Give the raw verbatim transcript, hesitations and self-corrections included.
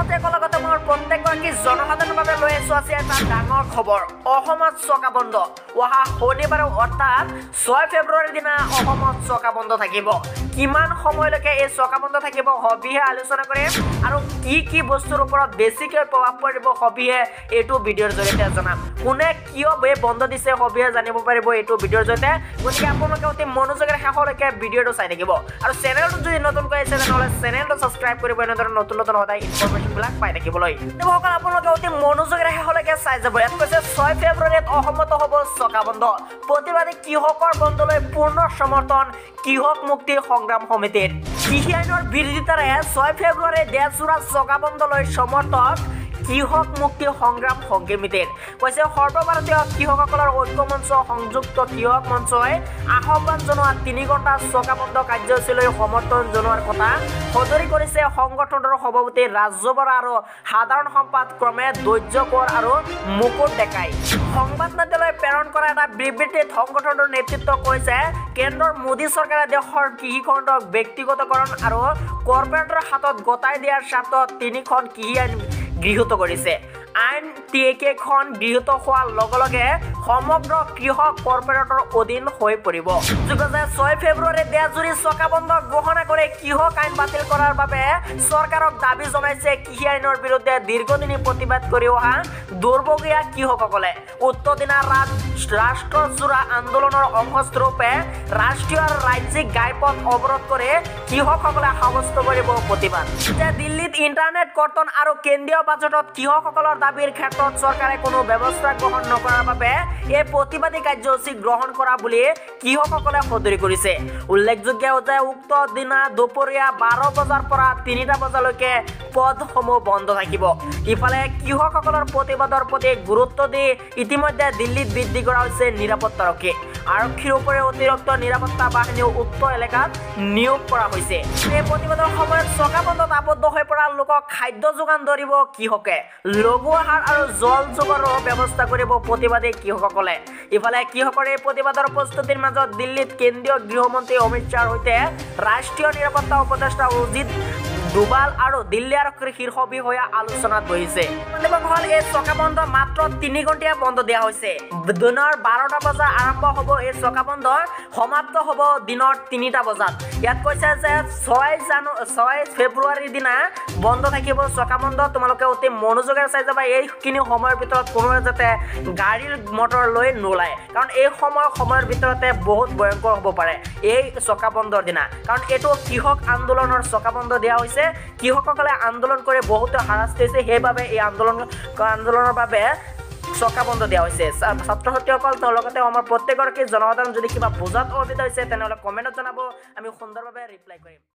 দৰ্শকসকলৰ লগতে মোৰ প্ৰত্যেকগৰাকী জনসাধাৰণৰ বাবে লৈ আছো আছে এটা ডাঙৰ খবৰ। অসমত চকা বন্ধ অহা শনিবাৰে অৰ্থাৎ ছয় ফেব্ৰুৱাৰীৰ দিনা অসমত চকা বন্ধ থাকিব। কিমান সময়লৈকে এই চকা বন্ধ থাকিব সবিহে আলোচনা কৰিম আৰু কি কি বস্তুৰ ওপৰত বেছিকৈ প্ৰভাৱ পৰিব সবিহে এইটো ভিডিঅ'ৰ জৰিয়তে জনাম। কোনে কিয় এই বন্ধ দিছে সবিহে জানিব পাৰিব এইটো ভিডিঅ'ৰ জৰিয়তে। গতিকে আপোনালোকে অতি মনোযোগেৰে শেষলৈকে ভিডিঅ'টো চাই থাকিব আৰু চেনেলটো যদি নতুনকৈ আছে তেনেহ'লে চেনেলটো ছাবস্ক্ৰাইব কৰিব এনেদৰে নতুন নতুন সদায় ইনফৰমেশ্যনবিলাক পাই থাকিবলৈ। সকল আপোনালোকে অতি মনোযোগেৰে শেষলৈকে চাই যাব। ইয়াত কৈছে ছয় ফেব্ৰুৱাৰীত অসমত হ'ব চকা বন্ধ। প্ৰতিবাদী কৃষকৰ বন্ধলৈ পূৰ্ণ সমৰ্থন কৃষক মুক্তি সংগ্ৰাম সমিতিৰ। কৃষি আইনৰ বিৰোধিতাৰে ছয় ফেব্ৰুৱাৰী দেশজোৰা চকা বন্ধলৈ সমৰ্থক কৃষক মুক্তি সংগ্ৰাম সমিতিৰ। কৈছে সৰ্বভাৰতীয় কৃষকসকলৰ ঐক্য মঞ্চ সংযুক্ত কৃষক মঞ্চই আহ্বান জনোৱা তিনি ঘণ্টা চকা বন্ধ কাৰ্যসূচীলৈ সমৰ্থন জনোৱাৰ কথা সদৰি কৰিছে সংগঠনৰ সভাপতি ৰাজ্য বৰা আৰু সাধাৰণ সম্পাদক ক্ৰমে দৈৰ্যকৰ আৰু মুকুট ডেকাই। সংবাদ মাধ্যমলৈ প্ৰেৰণ কৰা এটা বিবৃতিত সংগঠনৰ নেতৃত্ব কৈছে কেন্দ্ৰৰ মোদী চৰকাৰে দেশৰ কৃষি খণ্ডক ব্যক্তিগতকৰণ আৰু কৰ্পৰেটৰ হাতত গতাই দিয়াৰ স্বাৰ্থত তিনিখন কৃষি আইন গৃহীত কৰিছে। আইন কেইখন গৃহীত হোৱাৰ লগে লগে সমগ্ৰ কৃষক কৰ্পৰেটৰ অধীন হৈ পৰিব। যোগে ছয় ফেব্ৰুৱাৰী দেশজুৰি চকা বন্ধ ঘোষণা কৰি কৃষক আইন বাতিল কৰাৰ বাবে চৰকাৰক দাবী জনাইছে কৃষি আইনৰ বিৰুদ্ধে দীৰ্ঘদিনী প্ৰতিবাদ কৰি অহা দুৰ্ভগীয়া কৃষকসকলে। উত্তৰ দিনা ৰাষ্ট্ৰজোৰা আন্দোলনৰ অংশস্বৰূপে ৰাষ্ট্ৰীয় আৰু ৰাজ্যিক ঘাইপথ অৱৰোধ কৰি কৃষকসকলে সাব্যস্ত কৰিব প্ৰতিবাদ। দিল্লীত ইণ্টাৰনেট কৰ্তন আৰু কেন্দ্ৰীয় বাজেটত কৃষকসকলৰ দাবীৰ ক্ষেত্ৰত চৰকাৰে কোনো ব্যৱস্থা গ্ৰহণ নকৰাৰ বাবে এই প্ৰতিবাদী কাৰ্যসূচী গ্ৰহণ কৰা বুলি কৃষকসকলে সদৰি কৰিছে। উল্লেখযোগ্য যে উক্ত দিনা দুপৰীয়া বাৰ বজাৰ পৰা তিনিটা বজালৈকে পথসমূহ বন্ধ থাকিব। ইফালে কৃষকসকলৰ প্ৰতিবাদৰ প্ৰতি গুৰুত্ব দি ইতিমধ্যে দিল্লীত বৃদ্ধি কৰা হৈছে নিৰাপত্তাৰক্ষী। আৰক্ষীৰ উপৰিও অতিৰিক্ত নিৰাপত্তা বাহিনীও উক্ত এলেকাত নিয়োগ কৰা হৈছে। এই প্ৰতিবাদৰ সময়ত চকা বন্ধত আবদ্ধ হৈ পৰা লোকক খাদ্য যোগান ধৰিব কৃষকে। লঘু আহাৰ আৰু জল যোগানৰ ব্যৱস্থা কৰিব প্ৰতিবাদী কৃষকসকলে। ইফালে কৃষকৰ এই প্ৰতিবাদৰ প্ৰস্তুতিৰ মাজত দিল্লীত কেন্দ্ৰীয় গৃহমন্ত্ৰী অমিত শ্বাহৰ সৈতে ৰাষ্ট্ৰীয় নিৰাপত্তা উপদেষ্টা অজিত ডোভাল আৰু দিল্লী আৰক্ষীৰ শীৰ্ষ বিষয়া আলোচনাত বহিছে। হল এই চকা বন্ধ মাত্ৰ তিনি ঘণ্টীয়া বন্ধ দিয়া হৈছে। দিনৰ বাৰটা বজাত আৰম্ভ হ'ব এই চকা বন্ধ, সমাপ্ত হ'ব দিনৰ তিনিটা বজাত। ইয়াত কৈছে যে ছয় জানু ছয় ফেব্ৰুৱাৰীৰ দিনা বন্ধ থাকিব চকা বন্ধ। তোমালোকে অতি মনোযোগেৰে চাই যাবা। এইখিনি সময়ৰ ভিতৰত কোনোৱে যাতে গাড়ী মটৰ লৈ নোলায়, কাৰণ এই সময় সময়ৰ ভিতৰতে বহুত ভয়ংকৰ হ'ব পাৰে এই চকা বন্ধৰ দিনা। কাৰণ এইটো কৃষক আন্দোলনৰ চকা বন্ধ দিয়া হৈছে। কৃষকসকলে আন্দোলন কৰি বহুতো হাৰাশ হৈছে, সেইবাবে এই আন্দোলন আন্দোলনৰ বাবে চকা বন্ধ দিয়া হৈছে। ছাত্ৰ ছাত্ৰীসকল লগতে আমাৰ প্ৰত্যেকগৰাকী জনসাধাৰণ যদি কিবা বুজাত অসুবিধা হৈছে তেনেহ'লে কমেণ্টত জনাব, আমি সুন্দৰভাৱে ৰিপ্লাই কৰিম।